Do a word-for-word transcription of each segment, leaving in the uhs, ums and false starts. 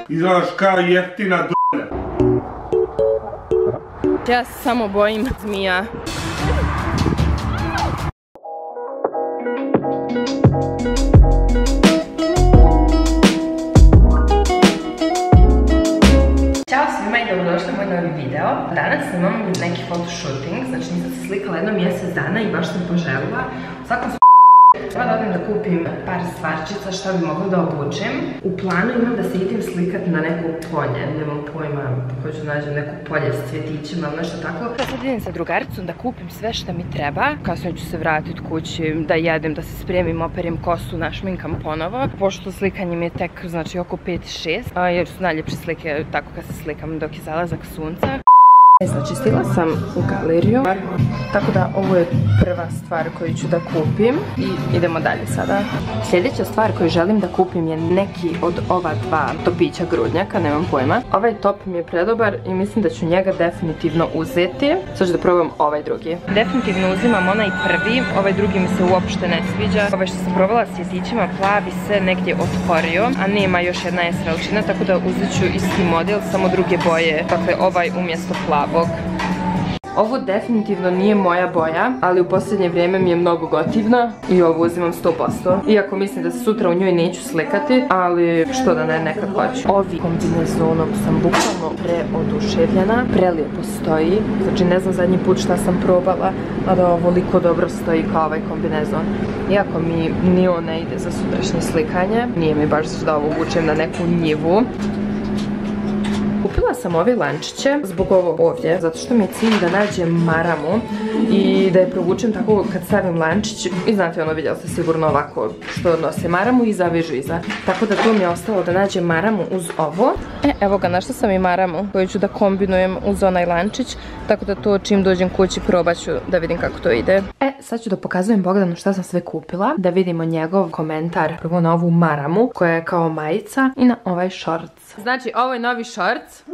Izgledaš kao jeftina d***a. Ja se samo bojim zmija. Ćao svima i dobrodošli u moj novi video. Danas imam neki photoshooting, znači nisam se slikala jedno mjesec dana i baš sam poželila. U svakom slučaju treba da odem da kupim par stvarčica šta bi mogla da obučem. U planu imam da se idem slikati na neko polje, nemam pojma, hoću nađem neko polje s cvjetićima ili nešto tako. Sad idem sa drugaricom da kupim sve šta mi treba. Kasnije ću se vratiti kući, da jedem, da se spremim, operim kosu, našminkam ponovo. Pošto slikanje mi je tek, znači, oko pet šest, jer su najljepše slike tako kad se slikam dok je zalazak sunca. Znači, stigla sam u galeriju, tako da ovo je prva stvar koju ću da kupim i idemo dalje sada. Sljedeća stvar koju želim da kupim je neki od ova dva topića grudnjaka, nemam pojma. Ovaj top mi je predobar i mislim da ću njega definitivno uzeti. Sad ću da probam ovaj drugi. Definitivno uzimam onaj prvi, ovaj drugi mi se uopšte ne sviđa. Ovaj što sam probala s cvjetićima plavi se negdje otvorio, a nema još jedna esrelčina, tako da uzet ću isti model, samo druge boje. Dakle, ovaj umjesto plavog. Ovo definitivno nije moja boja, ali u posljednje vrijeme mi je mnogo gotivna i ovo uzimam sto posto. Iako mislim da se sutra u njoj neću slikati, ali što da ne, nekad hoću. Ovi kombinezonom sam bukvalno preoduševljena, prelijepo stoji. Znači ne znam zadnji put šta sam probala, a da ovoliko dobro stoji kao ovaj kombinezon. Iako mi ni on ne ide za sutrašnje slikanje, nije mi baš da ovo obučem na neku njivu. Kupila sam ove lančiće zbog ovog ovdje, zato što mi je cilj da nađem maramu i da je provučem tako kad stavim lančić. I znate, ono, vidjeli ste sigurno ovako što nose maramu i zavežu iza. Tako da to mi je ostalo da nađem maramu uz ovo. E, evo ga, našla sam i maramu koju ću da kombinujem uz onaj lančić. Tako da to čim dođem kući probat ću da vidim kako to ide. E, sad ću da pokazujem Bogdanu šta sam sve kupila. Da vidimo njegov komentar prvo na ovu maramu koja je kao majica i na ovaj šorc. Znači, ovo je novi šorc.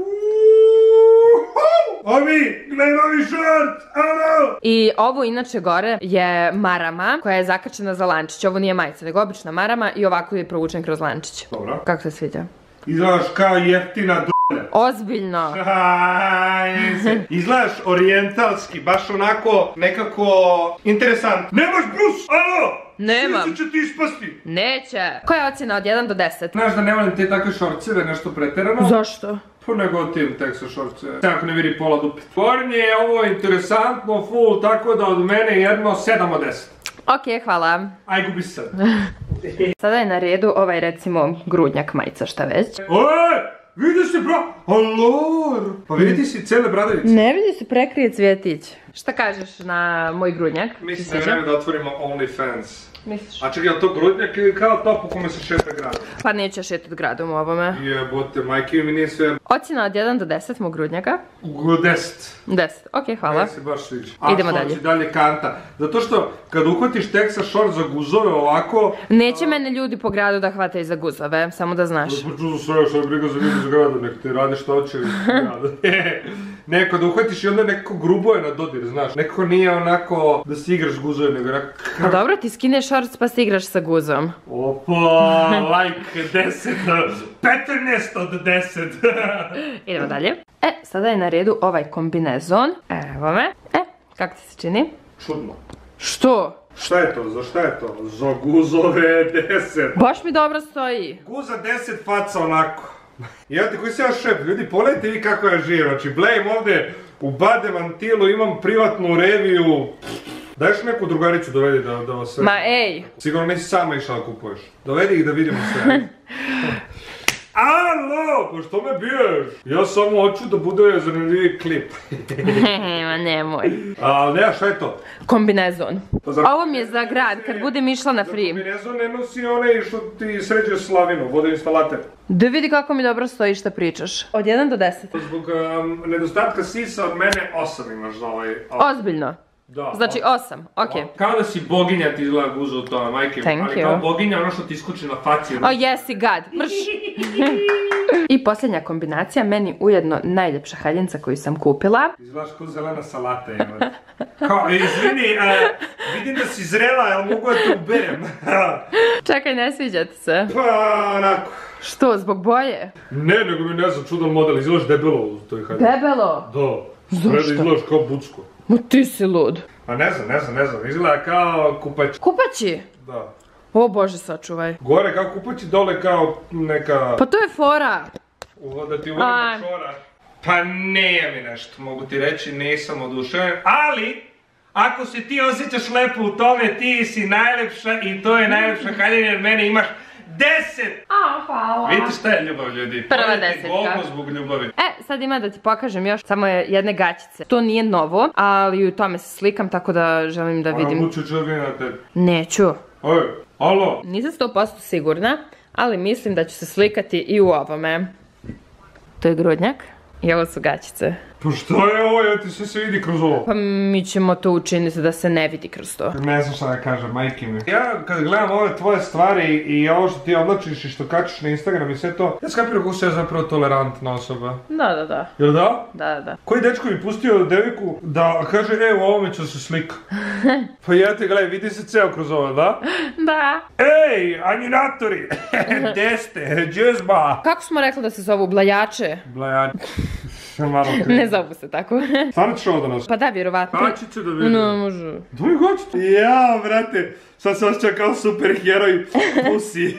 Ovi, gledaj novi šort, ano! I ovo inače gore je marama koja je zakačena za lančić. Ovo nije majica, nego obična marama i ovako je provučen kroz lančić. Dobro. Kako se sviđa? Izgledaš kao jeftina d***a. Ozbiljno. Izgledaš orijentalski, baš onako nekako interesant. Nemaš blus, alo! Nemam. Sviđa će ti ispasti. Neće. Koja je ocjena od jedan do deset? Znaš da ne volim te takve šorcive, nešto pretjerano? Zašto? Pa nego tim teksa šorcive. Ako ne vidi pola dupe. Tvornje je ovo interesantno, full, tako da od mene jedno sedam od deset. Ok, hvala. Aj, gubi se. Sada je na redu ovaj, recimo, grudnjak majica, šta već. Oj! Vidi se, bro! Alor! Pa vidi si cijele bradavice. Ne vidi se, prekrije cvjetić. Šta kažeš na moj grudnjak? Mislim da je vreme da otvorimo OnlyFans. Misliš? A čekaj, je li to grudnjak ili kao top u kome se šeta gradom? Pa neće šetat gradom u ovome. Jebote, majke mi nije sve... Ocjena od jedan do deset mog grudnjaka? deset. deset, ok, hvala. Ne se baš sviđa. Idemo dalje. A što dalje kanta. Zato što kad uhvatiš teksa šort za guzove ovako... Neće mene ljudi po gradu da hvataju za guzove, samo da znaš. Da počuzu sve, što je briga za ljudi za grada, nek ti radi što hoće grada. Ne, kad uhvatiš i onda nekako grubo je na dodir, znaš. Nekako nije onako da si igraš guzove, nego onako... Pa dobro, ti skineš šorc pa si igraš sa guzom. Opa, like deset, petnaest od deset. Idemo dalje. E, sada je na redu ovaj kombinezon. Evo me. E, kako ti se čini? Čudno. Što? Šta je to? Za šta je to? Za guzove deset. Baš mi dobro stoji. Guza deset faca onako. Jel ti koji si ja šep? Ljudi, pogledajte vi kako ja živim. Znači, blejim ovdje u Bade Mantilu, imam privatnu reviju. Daješ neku drugaricu dovedi da, da vas sve... Ma ej! Sigurno nisi sama išla da kupuješ. Dovedi ih da vidimo sve. Alo, pa što me biješ? Ja samo hoću da bude zanimljivi klip. Ma nemoj. A ne, šta je to? Kombinezon. Ovo mi je za grad, kad budem išla na free. Za kombinezon ne nosi onaj što ti sređuje slavinu, vodoinstalater. Da vidi kako mi dobro stoji šta pričaš. Od jedan do deset. Zbog um, nedostatka sisa od mene osam imaš za ovaj... Ozbiljno? Da. Znači osam, okej. Kao da si boginja ti izgleda guza u tome, majke. Thank ali you. kao boginja ono što ti iskoči na faci. O jesi gad, mrš. I posljednja kombinacija, meni ujedno najljepša haljinca koju sam kupila. Izgledaš kao zelena salata, evo. Kao, izvini, vidim da si zrela, jel mogu da te uberem? Čekaj, ne sviđa ti se? Pa, onako. Što, zbog boje? Ne, nego mi ne znam, čudan model, izgledaš debelo u toj haljinci. Debelo? Da. Zašto? Izgledaš kao bucko. Ma ti si lud. Pa ne znam, ne znam, ne znam, izgleda kao kupač. Kupaći? Da. O Bože, sačuvaj. Gore kao kupaći, dole kao neka... Pa to je fora. Uvo da ti uvodim šora. Pa nije mi nešto, mogu ti reći, nisam oduševljen, ali... Ako se ti osjećaš lepo u tome, ti si najlepša i to je najlepša haljina jer mene imaš deset! A, hvala. Vidite šta je ljubav, ljudi? Prva desetka. Govno zbog ljubavi. E, sad ima da ti pokažem još samo jedne gaćice. To nije novo, ali u tome se slikam, tako da želim da vidim. Ona luče červina na tebi. Neću. Oj, alo? Nisam sto posto sigurna, ali mislim da ću se slikati i u ovome. To je grudnjak i ovo su gaćice. Pa što je ovo, ja ti sve se vidi kroz ovo? Pa mi ćemo to učiniti da se ne vidi kroz to. Ne znam šta da kažem, majke mi. Ja kad gledam ove tvoje stvari i ovo što ti oblačiš i što kačiš na Instagram i sve to, ja skapirao kako sam ja zapravo tolerantna osoba. Da, da, da. Jel da? Da, da. Koji dečko mi pustio devojku da kaže, e, u ovome ću se slika. Pa ja te gledaj, vidi se ceo kroz ovo, da? Da. Ej, animatori! Deste, džezba! Kako smo rekli da se zovu blajače? Blajače. Malo Ne zovu se tako. Stvarno ćeš ovo da nosim? Pa da, vjerovatno. Gaćice da vidim. Ne može. Dvoje gaćice? Ja, brate, sad se osjećam kao superheroj Pussy.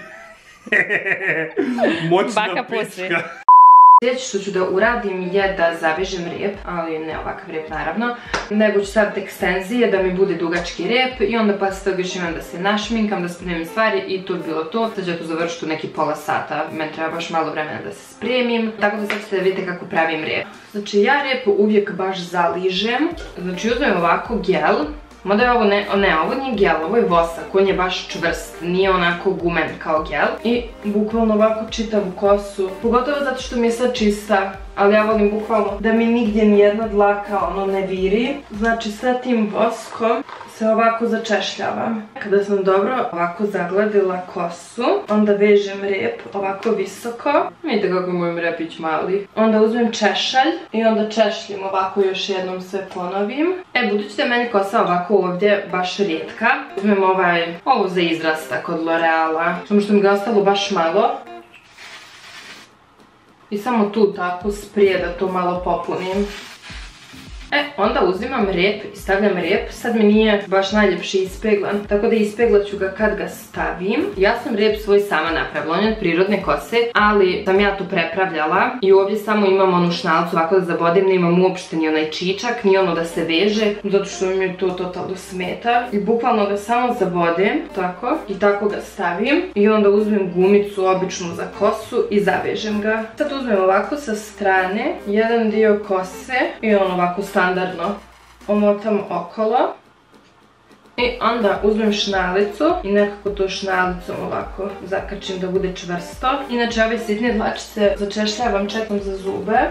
Moćna Baka Pussy. pička. Sljedeće što ću da uradim je da zavežem rep, ali ne ovakav rep naravno, nego ću staviti ekstenzije da mi bude dugački rep i onda posle toga još imam da se našminkam, da spremim stvari i to je bilo to. Sad ću ja to završiti u neki pola sata, meni treba baš malo vremena da se spremim, tako da sad ćete da vidite kako pravim rep. Znači ja rep uvijek baš zaližem, znači uzmem ovako gel. Mada je ovo ne, ne, ovo nije gel, ovo je vosak, on je baš čvrst, nije onako gumen kao gel. I bukvalno ovako čitavu kosu, pogotovo zato što mi je sad čista, ali ja volim bukvalno da mi nigdje nijedna dlaka ono ne viri. Znači sa tim voskom se ovako začešljavam. Kada sam dobro ovako zagladila kosu, onda vežem rep ovako visoko. Vidite kako je moj repić mali. Onda uzmem češalj i onda češljim ovako, još jednom sve ponovim. E, budući da je meni kosa ovako ovdje baš rijetka, uzmem ovaj, ovo za izrasta kod L'Oreala, samo što mi ga ostalo baš malo. I samo tu tako sprije da to malo popunim. E, onda uzimam rep i stavljam rep, sad mi nije baš najljepši ispeglan, tako da ispeglat ću ga kad ga stavim. Ja sam rep svoj sama napravila, on je od prirodne kose, ali sam ja to prepravljala i ovdje samo imam onu šnalcu ovako da zabodim, ne imam uopšte ni onaj čičak, ni ono da se veže, zato što mi to totalno smeta. I bukvalno ga samo zabodim, tako, i tako ga stavim i onda uzmem gumicu običnu za kosu i zavežem ga. Sad uzmem ovako sa strane jedan dio kose i on ovako stavim standardno omotam okolo i onda uzmem šnalicu i nekako to šnalicom ovako zakačim da bude čvrsto. Inače ove sitne dlačice začešljavam čekom za zube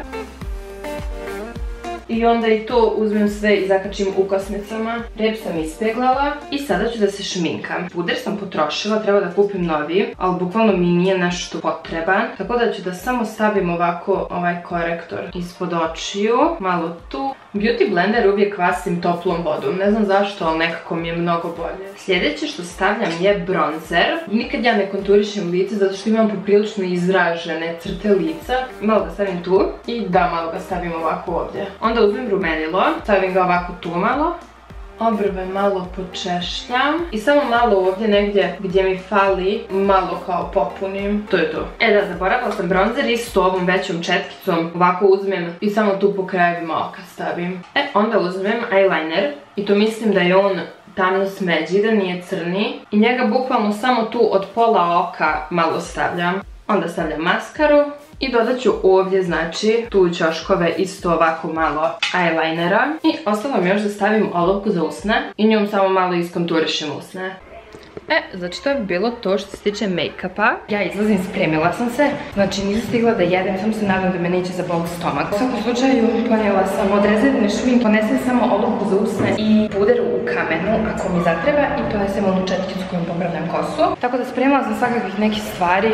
i onda i to uzmem sve i zakačim ukosnicama. Rep sam ispeglala i sada ću da se šminkam. Puder sam potrošila, treba da kupim novi, ali bukvalno mi nije nešto potreban. Tako da ću da samo stavim ovako ovaj korektor ispod očiju, malo tu. Beauty blender uvijek kvasim toplom vodom, ne znam zašto, ali nekako mi je mnogo bolje. Sljedeće što stavljam je bronzer. Nikad ja ne konturišem lice zato što imam poprilično izražene crte lica. Malo ga stavim tu i da, malo ga stavim ovako ovdje. Onda uzmem rumenilo, stavim ga ovako tu malo. Obrve malo počešljam i samo malo ovdje negdje gdje mi fali malo kao popunim. To je to. E da, zaboravila sam bronzer isto ovom većom četkicom. Ovako uzmem i samo tu po krajevima oka stavim. E, onda uzmem eyeliner i to mislim da je on tamno smeđi, da nije crni. I njega bukvalno samo tu od pola oka malo stavljam. Onda stavljam maskaru. I dodat ću ovdje, znači, tu u ćoškove isto ovako malo eyelinera. I ostalo mi još da stavim olovku za usne i njom samo malo iskonturišem usne. E, znači to je bilo to što se tiče make-upa. Ja izlazim, spremila sam se, znači nisam stigla da jedem, samo se nadam da me neće za bol stomak. U svakom slučaju planila sam od rezervne šmink, ponesem samo olovku za usne i puder u kamenu ako mi zatreba i ponesem onu četkicu kojom popravljam kosu. Tako da spremila sam svakakvih nekih stvari.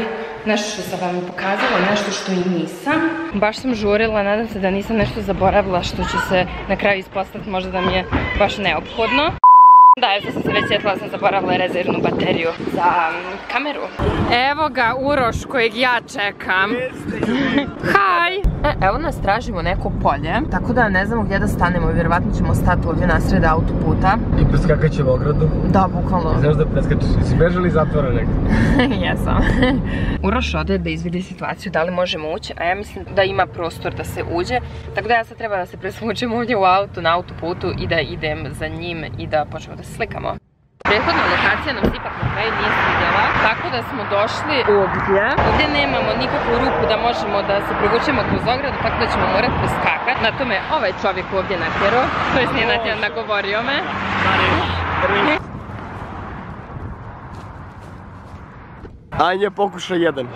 nešto što sam vam pokazala, nešto što i nisam. Baš sam žurila, nadam se da nisam nešto zaboravila što će se na kraju ispostaviti možda da mi je baš neophodno. Da, evo sam se već sjetila da sam zaboravila rezervnu bateriju za kameru. Evo ga Uroš kojeg ja čekam. Haj! E, evo nas tražimo neko polje, tako da ne znamo gdje da stanemo, vjerovatno ćemo stati ovdje nasred autoputa. I preskakat ćemo ogradu. Da, bukvalno. Znaš da preskačeš, jesi bežali zatvora nekako? Jesam. Uroš ode da izvidi situaciju da li možemo ući, a ja mislim da ima prostor da se uđe, tako da ja sad treba da se presvučem ovdje u auto, na autoputu i da idem za njim i da počnemo da se slikamo. Prethodna lokacija nam se ipak na kraju nije svidjela, tako da smo došli ovdje. Ovdje nemamo nikakvu rupu da možemo da se provučemo kroz ogradu, tako da ćemo morati preskakati. Na tome ovaj čovjek ovdje natjerao, to jest nije natjerao, nagovorio me. Anja, pokušaj jedan.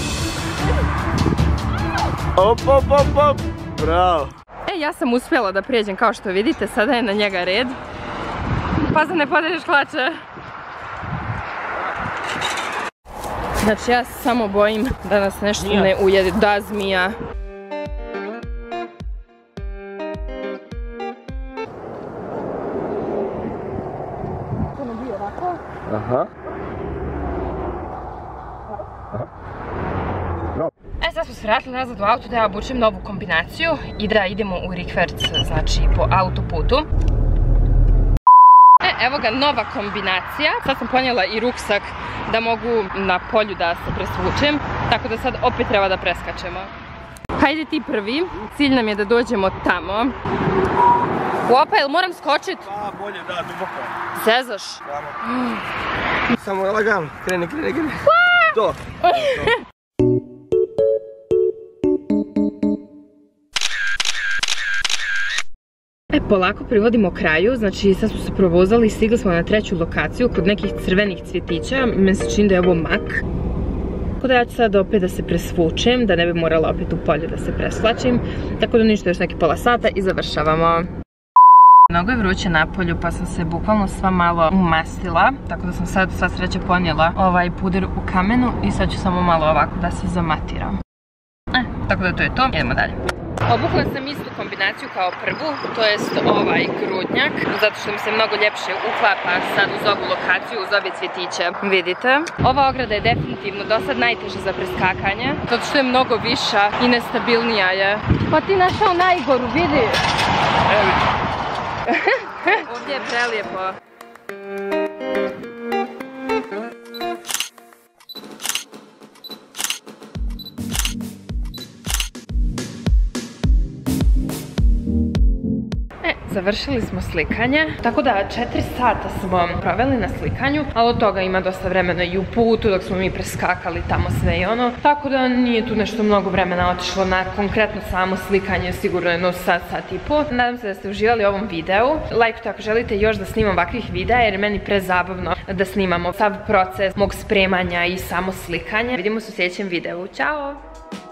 Op, op, op, op. Bravo. E, ja sam uspjela da prijeđem, kao što vidite, sada je na njega red. Pa se ne podeliš hlače. Znači ja se samo bojim da nas nešto ne ujede. Da, zmija. Aha. E, sad smo se vratili nazad u auto da ja obučem novu kombinaciju i da idemo u rikverc, znači po autoputu. E, evo ga nova kombinacija. Sad sam ponijela i ruksak da mogu na polju da se presvučem, tako da sad opet treba da preskačemo. Hajde ti prvi, cilj nam je da dođemo tamo. Opa, jel moram skočit? Pa, bolje, da, duboko. Zezaš? Samo lagano, kreni, kreni, kreni. To. E, polako privodimo kraju, znači sad smo se provozali i stigli smo na treću lokaciju kod nekih crvenih cvjetića, meni se čini da je ovo mak. Tako da ja ću sad opet da se presvučem, da ne bi morala opet u polju da se preslačim, tako da ništa, još neki pola sata i završavamo. Mnogo je vruće na polju pa sam se bukvalno sva malo umastila, tako da sam sad sva sreća ponijela ovaj puder u kamenu i sad ću samo malo ovako da se zamatiram. E, tako da to je to, idemo dalje. Obukla sam istu kombinaciju kao prvu, to jest ovaj grudnjak, zato što mi se mnogo ljepše uklapa sad uz ovu lokaciju, uz ove cvjetiće. Vidite, ova ograda je definitivno dosad najteža za preskakanje, zato što je mnogo viša i nestabilnija je. Pa ti našao najgoru, vidi! Ovdje je prelijepo. Završili smo slikanje, tako da četiri sata smo proveli na slikanju, ali od toga ima dosta vremena i u putu dok smo mi preskakali tamo sve i ono, tako da nije tu nešto mnogo vremena otišlo na konkretno samo slikanje, sigurno jedno sat, sat i po. Nadam se da ste uživali u ovom videu, lajkujte ako želite još da snimam ovakvih videa jer je meni prezabavno da snimamo sav proces mog spremanja i samo slikanje. Vidimo se u sljedećem videu, ćao!